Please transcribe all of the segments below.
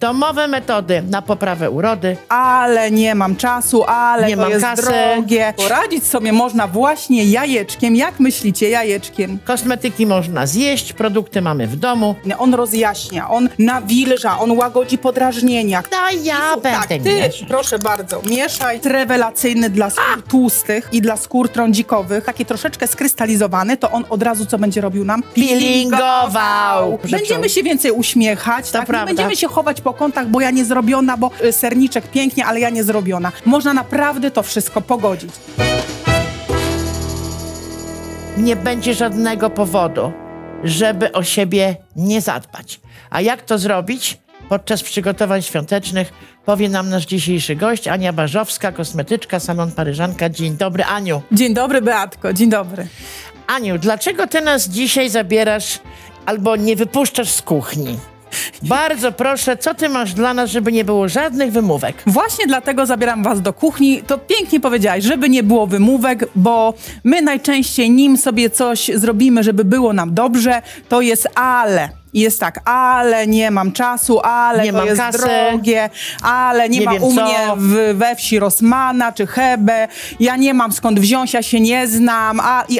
Domowe metody na poprawę urody. Ale nie mam czasu, ale nie to mam jest kasy. drogie. Poradzić sobie można właśnie jajeczkiem. Jak myślicie, jajeczkiem? Kosmetyki można zjeść, produkty mamy w domu. On rozjaśnia, on nawilża, on łagodzi podrażnienia. No ja Tak, będę ty, mieszać. proszę bardzo, mieszaj. Rewelacyjny dla skór tłustych i dla skór trądzikowych. Taki troszeczkę skrystalizowany, to on od razu co będzie robił nam? Peelingował. Będziemy się więcej uśmiechać, tak? Nie prawda. będziemy się chować po kątach, bo ja nie zrobiona, bo serniczek pięknie, ale ja nie zrobiona. Można naprawdę to wszystko pogodzić. Nie będzie żadnego powodu, żeby o siebie nie zadbać. A jak to zrobić? Podczas przygotowań świątecznych powie nam nasz dzisiejszy gość, Ania Barzowska, kosmetyczka, salon Paryżanka. Dzień dobry, Aniu. Dzień dobry, Beatko, dzień dobry. Aniu, dlaczego ty nas dzisiaj zabierasz albo nie wypuszczasz z kuchni? Bardzo proszę, co ty masz dla nas, żeby nie było żadnych wymówek? Właśnie dlatego zabieram was do kuchni. To pięknie powiedziałaś, żeby nie było wymówek, bo my najczęściej nim sobie coś zrobimy, żeby było nam dobrze, to jest ale. I jest tak, ale nie mam czasu, ale nie to mam jest kasy, drogie, ale nie ma wiem u co. mnie we wsi Rossmana czy Hebe, ja nie mam skąd wziąć, ja się nie znam,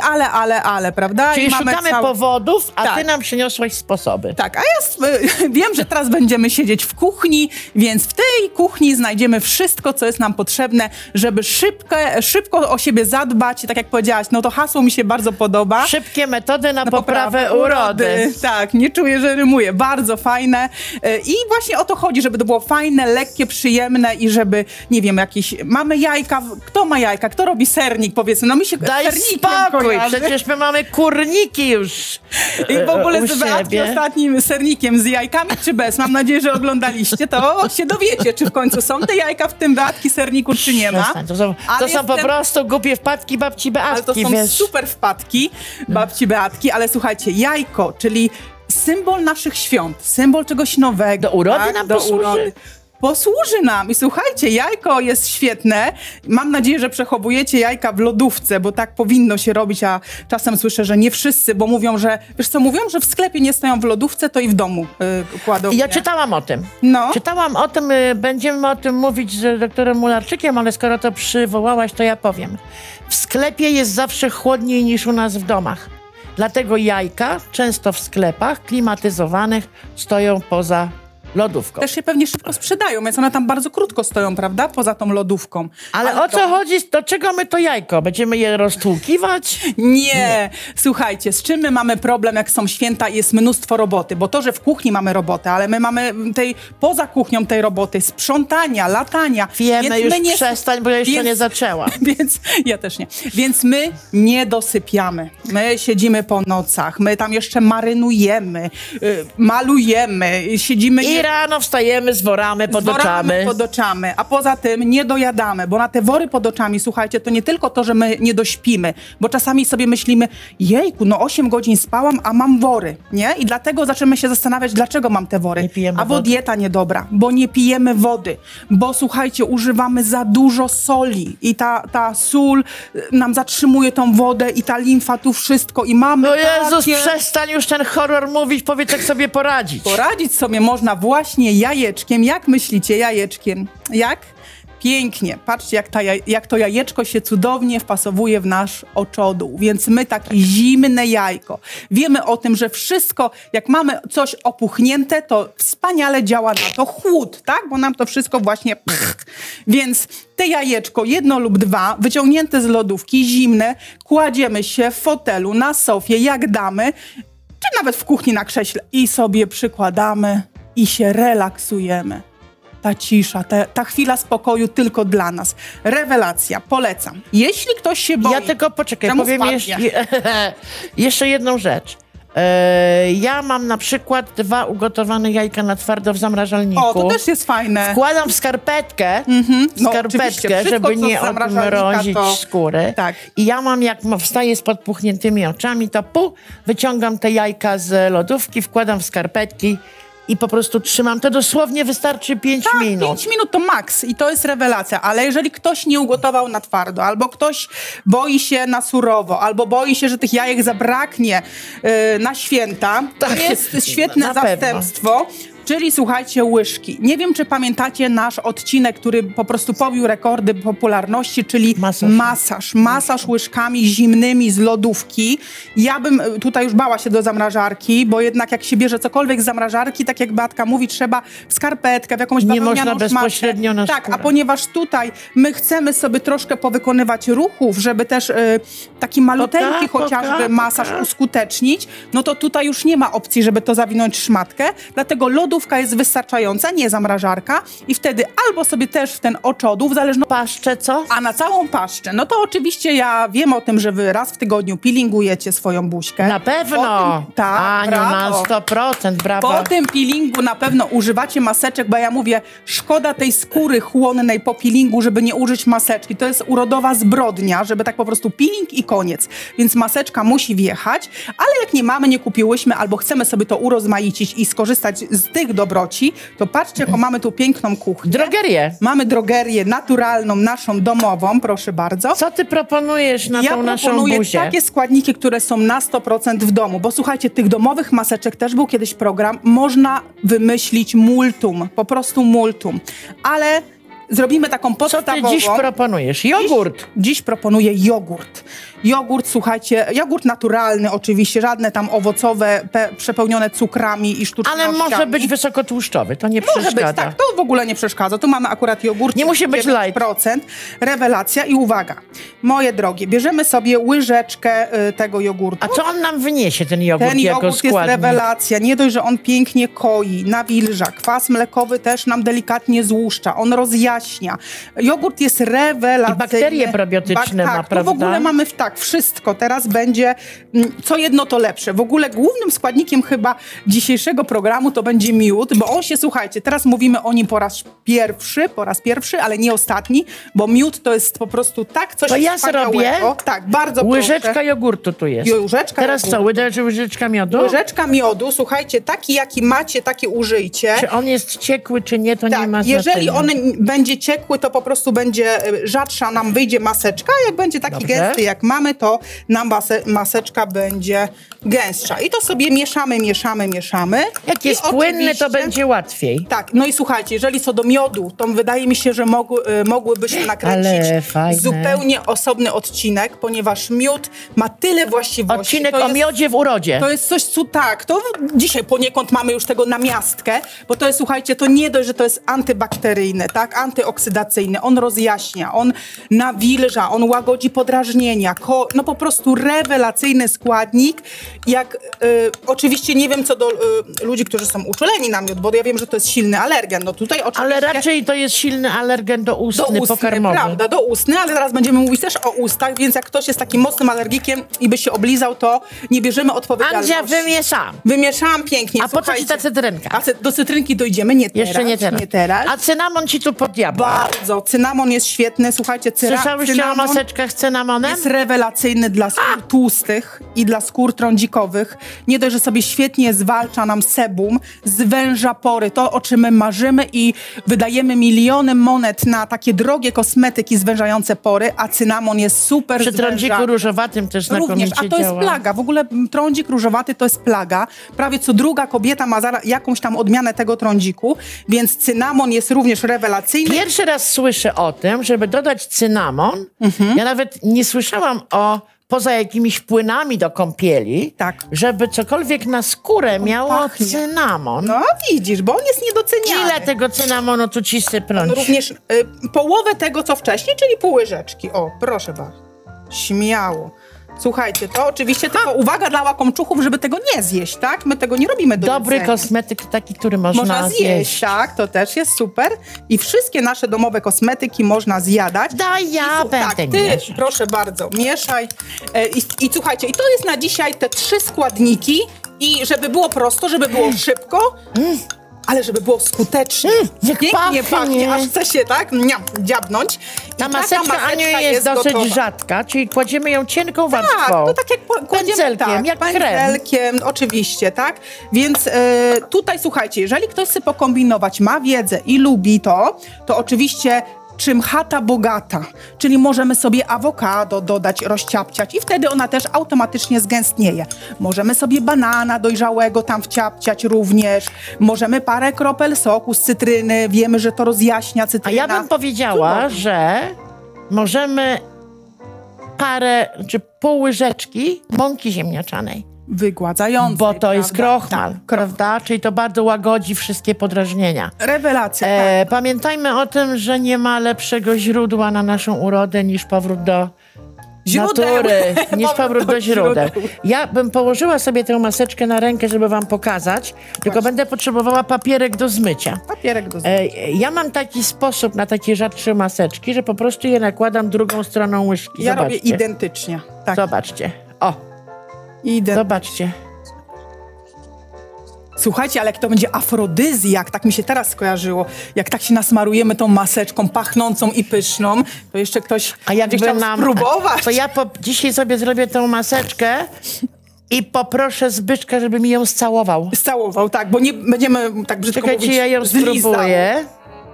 ale, prawda? Czyli I mamy szukamy powodów, a Tak. ty nam przyniosłaś sposoby. Tak, a ja wiem, że teraz będziemy siedzieć w kuchni, więc w tej kuchni znajdziemy wszystko, co jest nam potrzebne, żeby szybko o siebie zadbać. Tak jak powiedziałaś, no to hasło mi się bardzo podoba. Szybkie metody na poprawę urody. Tak, nie czuję, że rymuję. Bardzo fajne. I właśnie o to chodzi, żeby to było fajne, lekkie, przyjemne i żeby, nie wiem, jakieś... Mamy jajka. Kto ma jajka? Kto robi sernik, powiedzmy? No mi się Daj sernikiem spokój, kojarzy. przecież my mamy kurniki już I w ogóle u z Beatki siebie. ostatnim sernikiem z jajkami czy bez? Mam nadzieję, że oglądaliście. To się dowiecie, czy w końcu są te jajka w tym Beatki serniku, czy nie ma. Przestań, to są Ale po prostu głupie wpadki babci Beatki, Ale to są wiesz. super wpadki babci Beatki, ale słuchajcie, jajko, czyli symbol naszych świąt, symbol czegoś nowego. Do urody nam posłuży? Posłuży nam i słuchajcie, jajko jest świetne. Mam nadzieję, że przechowujecie jajka w lodówce, bo tak powinno się robić, a czasem słyszę, że nie wszyscy, bo mówią, że, wiesz co, mówią, że w sklepie nie stoją w lodówce, to i w domu kładą. Ja nie? czytałam o tym. No. Czytałam o tym, będziemy o tym mówić z doktorem Mularczykiem, ale skoro to przywołałaś, to ja powiem. W sklepie jest zawsze chłodniej niż u nas w domach. Dlatego jajka często w sklepach klimatyzowanych stoją poza lodówką. Też się pewnie szybko sprzedają, więc one tam bardzo krótko stoją, prawda? Poza tą lodówką. Ale o co chodzi? Do czego my to jajko? Będziemy je roztłukiwać? Nie. Słuchajcie, z czym my mamy problem, jak są święta i jest mnóstwo roboty? Bo to, że w kuchni mamy robotę, ale my mamy poza kuchnią tej roboty, sprzątania, latania. Wiemy, Więc już my nie, przestań, bo ja jeszcze nie zaczęłam. Więc ja też nie. Więc my nie dosypiamy. My siedzimy po nocach, my tam jeszcze marynujemy, malujemy, siedzimy... I rano wstajemy z worami pod oczami. pod oczami, a poza tym nie dojadamy, bo na te wory pod oczami, słuchajcie, to nie tylko to, że my nie dośpimy, bo czasami sobie myślimy, jejku, no 8 godzin spałam, a mam wory, nie? I dlatego zaczynamy się zastanawiać, dlaczego mam te wory. Nie pijemy a bo wody. dieta niedobra, bo nie pijemy wody, bo słuchajcie, używamy za dużo soli i ta sól nam zatrzymuje tą wodę i ta limfa, tu wszystko i mamy No Jezus, takie... przestań już ten horror mówić, powiedz, jak sobie poradzić. Poradzić sobie można właśnie jajeczkiem. Jak myślicie, jajeczkiem? Jak? Pięknie. Patrzcie, jak to jajeczko się cudownie wpasowuje w nasz oczodół. Więc my takie zimne jajko. Wiemy o tym, że wszystko, jak mamy coś opuchnięte, to wspaniale działa na to chłód, tak? Bo nam to wszystko właśnie... Więc te jajeczko, 1 lub 2, wyciągnięte z lodówki, zimne, kładziemy się w fotelu, na sofie, jak damy, czy nawet w kuchni na krześle i sobie przykładamy i się relaksujemy. Ta cisza, ta chwila spokoju tylko dla nas. Rewelacja, polecam. Jeśli ktoś się boi... Ja tylko poczekaj, czemu powiem jeszcze jedną rzecz. Ja mam na przykład 2 ugotowane jajka na twardo w zamrażalniku. O, to też jest fajne. Wkładam w skarpetkę, No, oczywiście. Wszystko, żeby co nie z zamrażalnika, odmrozić to... skóry. Tak. I ja mam, jak wstaję z podpuchniętymi oczami, to wyciągam te jajka z lodówki, wkładam w skarpetki i po prostu trzymam. To dosłownie wystarczy 5 minut. 5 minut to maks i to jest rewelacja, ale jeżeli ktoś nie ugotował na twardo, albo ktoś boi się na surowo, albo boi się, że tych jajek zabraknie na święta, to Tak, jest świetne na pewno. zastępstwo. Czyli słuchajcie, łyżki. Nie wiem, czy pamiętacie nasz odcinek, który po prostu pobił rekordy popularności, czyli masaż łyżkami zimnymi z lodówki. Ja bym tutaj już bała się do zamrażarki, bo jednak jak się bierze cokolwiek z zamrażarki, tak jak Beatka mówi, trzeba w skarpetkę, w jakąś bawełnianą szmatkę. Nie można bezpośrednio na skórę. Tak, a ponieważ tutaj my chcemy sobie troszkę powykonywać ruchów, żeby też taki maluteńki chociażby masaż uskutecznić, no to tutaj już nie ma opcji, żeby to zawinąć w szmatkę, dlatego lodówka jest wystarczająca, nie zamrażarka i wtedy albo sobie też w ten oczodół, w zależności... Paszczę co? A na całą paszczę, no to oczywiście ja wiem o tym, że wy raz w tygodniu peelingujecie swoją buźkę. Na pewno! Tak, Aniu, na 100%, brawo. Po tym peelingu na pewno używacie maseczek, bo ja mówię, szkoda tej skóry chłonnej po peelingu, żeby nie użyć maseczki. To jest urodowa zbrodnia, żeby tak po prostu peeling i koniec. Więc maseczka musi wjechać, ale jak nie mamy, nie kupiłyśmy, albo chcemy sobie to urozmaicić i skorzystać z tych dobroci, to patrzcie, jaką mamy tu piękną kuchnię. Drogerię. Mamy drogerię naturalną, naszą domową, proszę bardzo. Co ty proponujesz na tą naszą buzię? Ja proponuję takie składniki, które są na 100% w domu, bo słuchajcie, tych domowych maseczek też był kiedyś program, można wymyślić multum, po prostu multum, ale zrobimy taką podstawową... Co ty dziś proponujesz? Jogurt? Dziś proponuję jogurt. Jogurt, słuchajcie, jogurt naturalny oczywiście, żadne tam owocowe, przepełnione cukrami i sztucznościami. Ale może być wysokotłuszczowy, to nie przeszkadza. Może być, tak, to w ogóle nie przeszkadza. Tu mamy akurat jogurt. Nie musi być light. Rewelacja i uwaga, moje drogie, bierzemy sobie łyżeczkę tego jogurtu. A co on nam wyniesie, ten jogurt Ten jako jogurt składnik? jest rewelacja. Nie dość, że on pięknie koi, nawilża. Kwas mlekowy też nam delikatnie złuszcza. On rozjaśnia. Jogurt jest rewelacyjny. I bakterie probiotyczne ma, prawda? W ogóle mamy wszystko. Teraz będzie co jedno to lepsze. W ogóle głównym składnikiem chyba dzisiejszego programu to będzie miód, bo on się, słuchajcie, teraz mówimy o nim po raz pierwszy, ale nie ostatni, bo miód to jest po prostu tak coś wspaniałego. To ja zrobię? Tak, bardzo łyżeczka proszę. jogurtu tu jest. Łyżeczka Teraz jogurtu. co, łyżeczka miodu? Łyżeczka miodu, słuchajcie, taki jaki macie, taki użyjcie. Czy on jest ciekły, czy nie, to nie ma znaczenia. Jeżeli on będzie ciekły, to po prostu będzie rzadsza, nam wyjdzie maseczka, a jak będzie taki gęsty jak mamy, to nam maseczka będzie gęstsza. I to sobie mieszamy. Jak jest płynny, to będzie łatwiej. Tak, no i słuchajcie, jeżeli co do miodu, to wydaje mi się, że mogłybyśmy nakręcić zupełnie osobny odcinek, ponieważ miód ma tyle właściwości. Odcinek o miodzie w urodzie. To jest coś, co tak, to dzisiaj poniekąd mamy już tego namiastkę, bo to jest, słuchajcie, to nie dość, że to jest antybakteryjne, tak, antyoksydacyjne, on rozjaśnia, on nawilża, on łagodzi podrażnienia, no po prostu rewelacyjny składnik, jak oczywiście nie wiem co do ludzi, którzy są uczuleni na miód, bo ja wiem, że to jest silny alergen, no tutaj oczywiście... Ale raczej to jest silny alergen doustny, pokarmowy. Prawda, doustny, ale zaraz będziemy mówić też o ustach, więc jak ktoś jest takim mocnym alergikiem i by się oblizał, to nie bierzemy odpowiedzialności. Andzia, wymieszam. Wymieszałam pięknie, a po co ci ta cytrynka? A do cytrynki dojdziemy, nie teraz. Jeszcze nie teraz. A cynamon ci tu podjabła. Bardzo. Cynamon jest świetny, słuchajcie, Słyszałyście o maseczkach z cynamonem? Jest rewelacyjny dla skór tłustych i dla skór trądzikowych. Nie dość, że sobie świetnie zwalcza nam sebum, zwęża pory, to o czym my marzymy i wydajemy miliony monet na takie drogie kosmetyki zwężające pory, a cynamon jest super Przy trądziku różowatym też znakomicie a to jest plaga. W ogóle trądzik różowaty to jest plaga. Prawie co druga kobieta ma jakąś tam odmianę tego trądziku, więc cynamon jest również rewelacyjny. Pierwszy raz słyszę o tym, żeby dodać cynamon. Ja nawet nie słyszałam poza jakimiś płynami do kąpieli, żeby cokolwiek na skórę miało cynamon. No widzisz, bo on jest niedoceniany. Ile tego cynamonu tu ci sypnąć? On również połowę tego, co wcześniej, czyli pół łyżeczki. O, proszę bardzo. Śmiało. Słuchajcie, to oczywiście tylko uwaga dla łakomczuchów, żeby tego nie zjeść, tak? My tego nie robimy do Dobry jedzenia. kosmetyk taki, który można zjeść. Tak, to też jest super. I wszystkie nasze domowe kosmetyki można zjadać. Proszę bardzo, mieszaj. I słuchajcie, i to jest na dzisiaj te 3 składniki i żeby było prosto, żeby było szybko, ale żeby było skutecznie. Pięknie pachnie, aż chce się dziabnąć. Ta maseczka, Aniu, jest dosyć rzadka, czyli kładziemy ją cienką warstwą. Tak, to tak jak pędzelkiem, jak pędzelkiem, oczywiście, tak? Więc tutaj słuchajcie, jeżeli ktoś chce pokombinować, ma wiedzę i lubi to oczywiście czym chata bogata, czyli możemy sobie awokado dodać, rozciapciać i wtedy ona też automatycznie zgęstnieje. Możemy sobie banana dojrzałego tam wciapciać również, możemy parę kropel soku z cytryny, wiemy, że to rozjaśnia cytryna. A ja bym powiedziała, że możemy parę, czy pół łyżeczki mąki ziemniaczanej. Wygładzającej. Bo to jest prawda? krochmal, Tak, prawda? Czyli to bardzo łagodzi wszystkie podrażnienia. Rewelacja. Pamiętajmy o tym, że nie ma lepszego źródła na naszą urodę niż powrót do Źródeł. natury, niż powrót do źródeł. źródeł. Ja bym położyła sobie tę maseczkę na rękę, żeby wam pokazać, tylko będę potrzebowała papierek do zmycia. Papierek do Ja mam taki sposób na takie rzadsze maseczki, że po prostu je nakładam drugą stroną łyżki. Ja Zobaczcie. robię identycznie. Tak. Zobaczcie. O, zobaczcie. Słuchajcie, ale jak to będzie afrodyzjak, tak mi się teraz skojarzyło, jak tak się nasmarujemy tą maseczką pachnącą i pyszną, to jeszcze ktoś będzie chciał spróbować. To ja dzisiaj sobie zrobię tę maseczkę i poproszę Zbyszka, żeby mi ją scałował. Scałował, tak, bo nie będziemy tak brzydko Czekajcie, mówić. ja ją zlizał. spróbuję.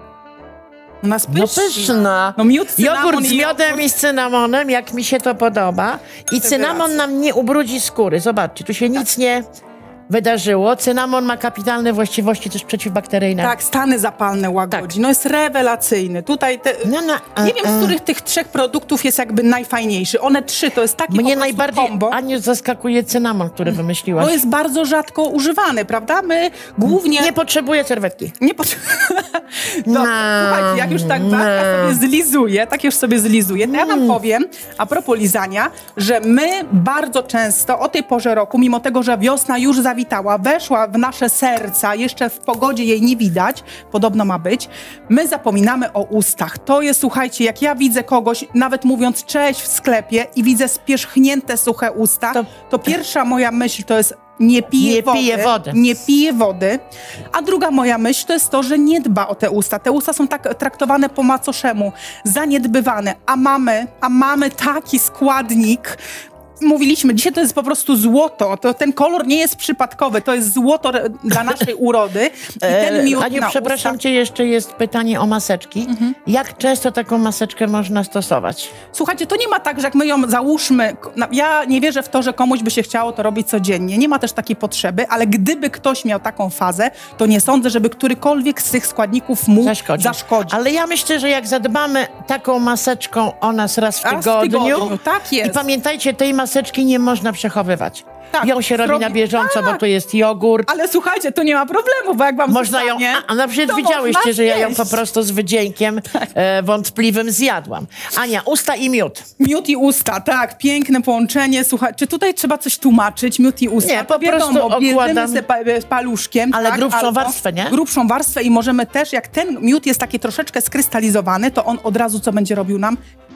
Ona jest No pyszna. pyszna. No miód, cynamon Jogurt z miodem i z cynamonem, jak mi się to podoba. I cynamon nam nie ubrudzi skóry. Zobaczcie, tu się nic nie wydarzyło. Cynamon ma kapitalne właściwości też przeciwbakteryjne. Tak, stany zapalne łagodzi. Tak. No jest rewelacyjny. Tutaj nie wiem, z których tych trzech produktów jest jakby najfajniejszy. One trzy to jest taki Mnie po prostu najbardziej kombo. Aniu zaskakuje cynamon, który wymyśliłaś. To jest bardzo rzadko używany, prawda? My głównie... Nie potrzebuję serwetki. Nie no, słuchajcie, jak już tak sobie zlizuję, tak już sobie zlizuję, to ja wam powiem, a propos lizania, że my bardzo często o tej porze roku, mimo tego, że wiosna już zawitała, weszła w nasze serca, jeszcze w pogodzie jej nie widać, podobno ma być, my zapominamy o ustach. To jest, słuchajcie, jak ja widzę kogoś, nawet mówiąc cześć w sklepie i widzę spierzchnięte suche usta, to pierwsza moja myśl to jest nie pije wody. Nie pije wody. A druga moja myśl to jest to, że nie dba o te usta. Te usta są tak traktowane po macoszemu, zaniedbywane. A mamy taki składnik. Mówiliśmy, dzisiaj to jest po prostu złoto. Ten kolor nie jest przypadkowy. To jest złoto dla naszej urody. I ten miód Aniu, na przepraszam ustach. cię, jeszcze jest pytanie o maseczki. Jak często taką maseczkę można stosować? Słuchajcie, to nie ma tak, że jak my ją załóżmy... Ja nie wierzę w to, że komuś by się chciało to robić codziennie. Nie ma też takiej potrzeby, ale gdyby ktoś miał taką fazę, to nie sądzę, żeby którykolwiek z tych składników mu zaszkodzi. Ale ja myślę, że jak zadbamy taką maseczką o nas raz w tygodniu, tak jest. I pamiętajcie, tej maseczki nie można przechowywać. Tak, ją się robi na bieżąco, bo to jest jogurt. Ale słuchajcie, to nie ma problemu, bo jak wam można ją, a na przykład widziałyście, że ja ją po prostu z wydźwiękiem wątpliwym zjadłam. Ania, usta i miód. Miód i usta, tak, piękne połączenie. Słuchaj, czy tutaj trzeba coś tłumaczyć? Miód i usta. Nie, po prostu okładam. Z paluszkiem. Ale tak, grubszą warstwę, nie? Grubszą warstwę i możemy też, jak ten miód jest taki troszeczkę skrystalizowany, to on od razu co będzie robił nam?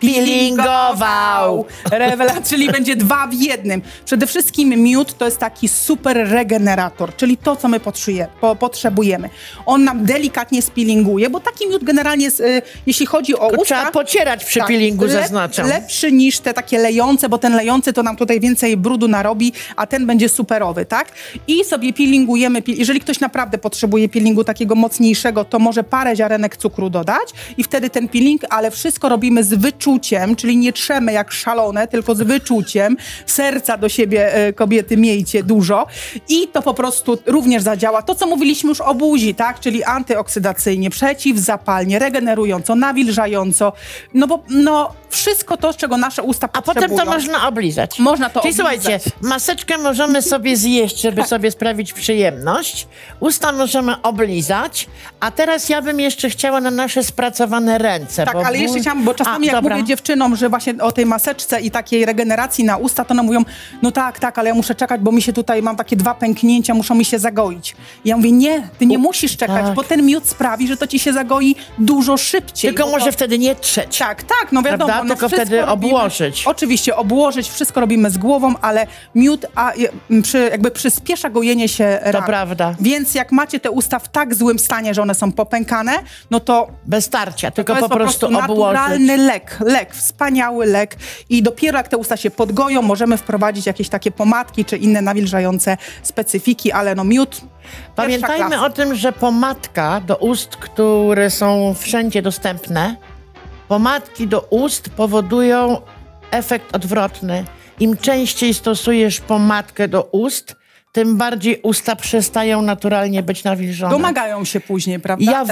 Peelingował. Rewelacja, czyli będzie 2 w 1. Przede wszystkim miód to jest taki super regenerator, czyli to, co my potrzebujemy. On nam delikatnie spilinguje, bo taki miód generalnie jest, jeśli chodzi o usta... Trzeba pocierać przy peelingu, zaznaczam. Lepszy niż te takie lejące, bo ten lejący to nam tutaj więcej brudu narobi, a ten będzie superowy, tak? I sobie peelingujemy. Jeżeli ktoś naprawdę potrzebuje peelingu takiego mocniejszego, to może parę ziarenek cukru dodać i wtedy ten peeling, ale wszystko robimy z wyczuciem, czyli nie trzemy jak szalone, tylko z wyczuciem. Serca do siebie, kobiety, miejcie dużo i to po prostu również zadziała. To, co mówiliśmy już o buzi, tak? Czyli antyoksydacyjnie, przeciwzapalnie, regenerująco, nawilżająco. No bo wszystko to, czego nasze usta potrzebują. A potem to można oblizać. Można to oblizać. Słuchajcie, maseczkę możemy sobie zjeść, żeby sobie sprawić przyjemność. Usta możemy oblizać. A teraz ja bym jeszcze chciała na nasze spracowane ręce. Tak, ale jeszcze chciałam, bo czasami jak mówię dziewczynom, że właśnie o tej maseczce i takiej regeneracji na usta, to one mówią, no tak, ale ja muszę czekać, bo mi się tutaj, mam takie 2 pęknięcia, muszą mi się zagoić. I ja mówię, nie, ty nie musisz czekać, bo ten miód sprawi, że to ci się zagoi dużo szybciej. Tylko może wtedy nie trzeć. Tak, no wiadomo. Prawda? Tylko wtedy obłożyć. Oczywiście, obłożyć, wszystko robimy z głową, ale miód jakby przyspiesza gojenie się ran. To prawda. Więc jak macie te usta w tak złym stanie, że one są popękane, no to... Bez tarcia, tylko po prostu obłożyć. naturalny lek, wspaniały lek i dopiero jak te usta się podgoją, możemy wprowadzić jakieś takie pomadki czy inne nawilżające specyfiki, ale miód... Pamiętajmy o tym, że pomadka do ust, które są wszędzie dostępne, Pomadki do ust powodują efekt odwrotny. Im częściej stosujesz pomadkę do ust, tym bardziej usta przestają naturalnie być nawilżone. Domagają się później, prawda? Ja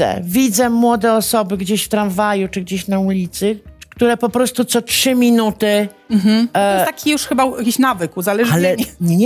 widzę młode osoby gdzieś w tramwaju czy gdzieś na ulicy, które po prostu co 3 minuty... To jest taki już chyba jakiś nawyk, uzależnienie. Ale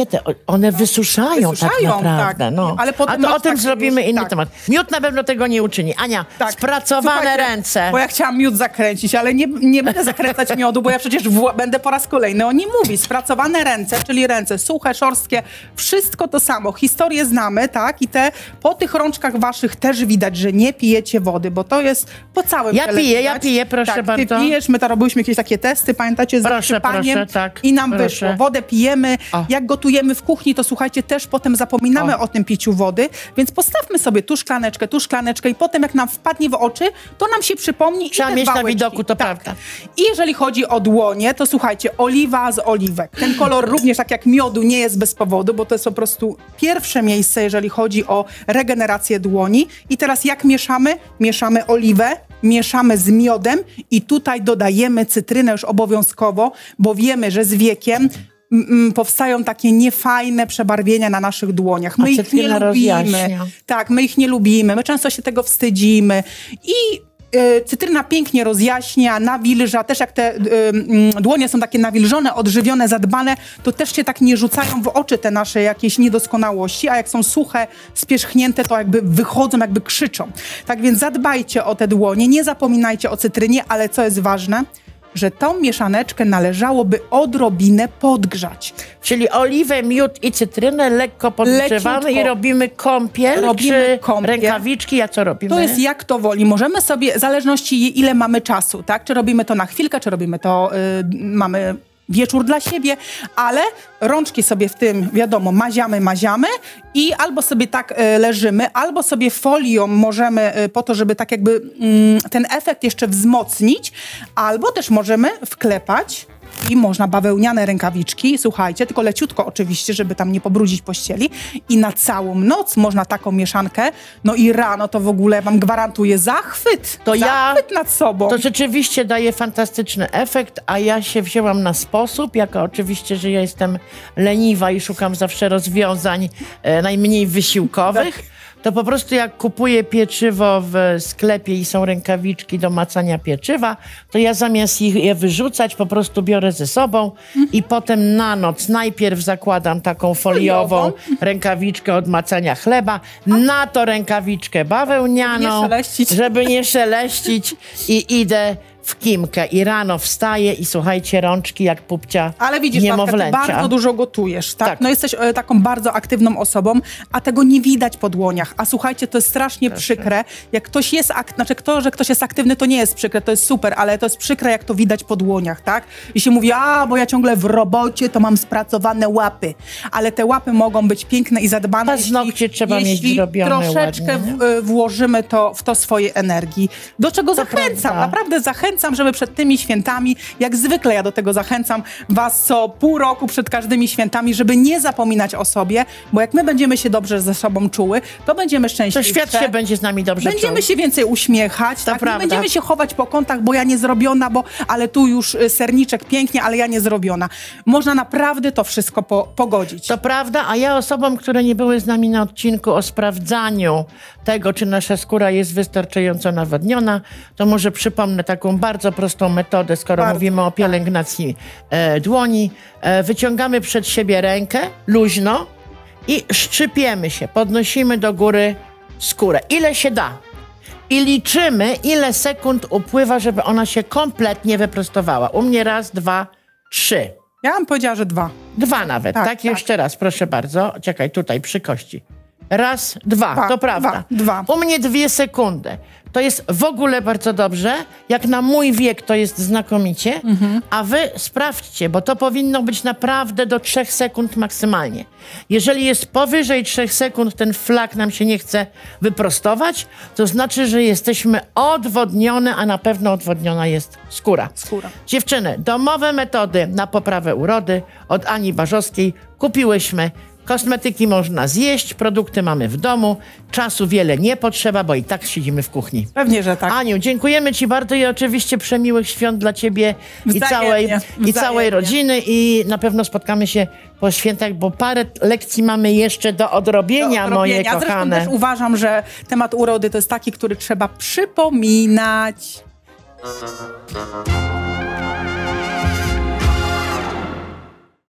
one wysuszają tak naprawdę. Tak. No. Ale a to o tym tak zrobimy już, inny temat. Miód na pewno tego nie uczyni. Ania, spracowane Słuchajcie, ręce. Bo ja chciałam miód zakręcić, ale nie będę zakręcać miodu, bo ja przecież będę po raz kolejny o nim mówić. Spracowane ręce, czyli ręce suche, szorstkie, wszystko to samo. Historię znamy, tak? I po tych rączkach waszych też widać, że nie pijecie wody, bo to jest po całym ciele Ja piję, proszę bardzo. Ty pijesz, my to robiliśmy jakieś takie testy, pamiętacie, z zakrzypaniem i nam wyszło. Wodę pijemy, jak gotujemy w kuchni, to słuchajcie, też potem zapominamy o tym piciu wody, więc postawmy sobie tu szklaneczkę i potem jak nam wpadnie w oczy, to nam się przypomni. Trzeba mieć na widoku, to prawda. I jeżeli chodzi o dłonie, to słuchajcie, oliwa z oliwek. Ten kolor również, tak jak miodu, nie jest bez powodu, bo to jest po prostu pierwsze miejsce, jeżeli chodzi o regenerację dłoni. I teraz jak mieszamy? Mieszamy oliwę, mieszamy z miodem i tutaj dodajemy cytrynę już obowiązkowo, bo wiemy, że z wiekiem powstają takie niefajne przebarwienia na naszych dłoniach. My ich nie lubimy. Tak, my ich nie lubimy. My często się tego wstydzimy. I cytryna pięknie rozjaśnia, nawilża. Też jak te dłonie są takie nawilżone, odżywione, zadbane, to też się tak nie rzucają w oczy te nasze jakieś niedoskonałości, a jak są suche, spierzchnięte, to jakby wychodzą, jakby krzyczą. Tak więc zadbajcie o te dłonie, nie zapominajcie o cytrynie, ale co jest ważne, że tą mieszaneczkę należałoby odrobinę podgrzać. Czyli oliwę, miód i cytrynę lekko podgrzewamy i robimy kąpiel, czy rękawiczki, a co robimy? To jest jak to woli. Możemy sobie, w zależności ile mamy czasu, tak? Czy robimy to na chwilkę, czy robimy to, mamy wieczór dla siebie, ale rączki sobie w tym, wiadomo, maziamy i albo sobie tak leżymy, albo sobie folią możemy po to, żeby tak jakby ten efekt jeszcze wzmocnić, albo też możemy wklepać i można bawełniane rękawiczki, słuchajcie, tylko leciutko oczywiście, żeby tam nie pobrudzić pościeli i na całą noc można taką mieszankę, no i rano to w ogóle wam gwarantuję zachwyt nad sobą. To rzeczywiście daje fantastyczny efekt, a ja się wzięłam na sposób, jako oczywiście, że ja jestem leniwa i szukam zawsze rozwiązań najmniej wysiłkowych. To po prostu jak kupuję pieczywo w sklepie i są rękawiczki do macania pieczywa, to ja zamiast je wyrzucać, po prostu biorę ze sobą i potem na noc najpierw zakładam taką foliową rękawiczkę od macania chleba, na to rękawiczkę bawełnianą, żeby nie szeleścić i idę w kimkę i rano wstaję i słuchajcie, rączki jak pupcia ale widzisz, niemowlęcia. Ty bardzo dużo gotujesz, tak? No jesteś taką bardzo aktywną osobą, a tego nie widać po dłoniach. A słuchajcie, to jest strasznie przykre. Jak ktoś jest, że ktoś jest aktywny, to nie jest przykre, to jest super, ale to jest przykre, jak to widać po dłoniach, tak? I się mówi, bo ja ciągle w robocie, to mam spracowane łapy. Ale te łapy mogą być piękne i zadbane, paznokcie trzeba mieć zrobione troszeczkę włożymy w to swoje energii. Do czego zachęcam, naprawdę zachęcam, żeby przed tymi świętami, jak zwykle ja do tego zachęcam was co pół roku przed każdymi świętami, żeby nie zapominać o sobie, bo jak my będziemy się dobrze ze sobą czuły, to będziemy szczęśliwsze. To świat się będzie z nami dobrze Będziemy się więcej uśmiechać, tak? Nie będziemy się chować po kątach, bo ja nie zrobiona, ale tu już serniczek pięknie, ale ja nie zrobiona. Można naprawdę to wszystko pogodzić. To prawda, a ja osobom, które nie były z nami na odcinku o sprawdzaniu tego, czy nasza skóra jest wystarczająco nawodniona, to może przypomnę taką bardzo prostą metodę, skoro mówimy o pielęgnacji dłoni. Wyciągamy przed siebie rękę luźno i szczypiemy się, podnosimy do góry skórę. Ile się da. I liczymy, ile sekund upływa, żeby ona się kompletnie wyprostowała. U mnie 1, 2, 3. Ja bym powiedziała, że 2. 2 nawet, tak? Jeszcze raz, proszę bardzo. Czekaj, tutaj przy kości. 1, 2, to prawda. 2. U mnie 2 sekundy. To jest w ogóle bardzo dobrze. Jak na mój wiek to jest znakomicie. A wy sprawdźcie, bo to powinno być naprawdę do 3 sekund maksymalnie. Jeżeli jest powyżej 3 sekund, ten flak nam się nie chce wyprostować, to znaczy, że jesteśmy odwodnione, a na pewno odwodniona jest skóra. Dziewczyny, domowe metody na poprawę urody od Ani Barzowskiej kupiłyśmy Kosmetyki można zjeść, produkty mamy w domu, czasu wiele nie potrzeba, bo i tak siedzimy w kuchni. Pewnie, że tak. Aniu, dziękujemy Ci bardzo i oczywiście przemiłych świąt dla Ciebie Wzajemnie, i całej rodziny i na pewno spotkamy się po świętach, bo parę lekcji mamy jeszcze do odrobienia, moje kochane. Zresztą też uważam, że temat urody to jest taki, który trzeba przypominać.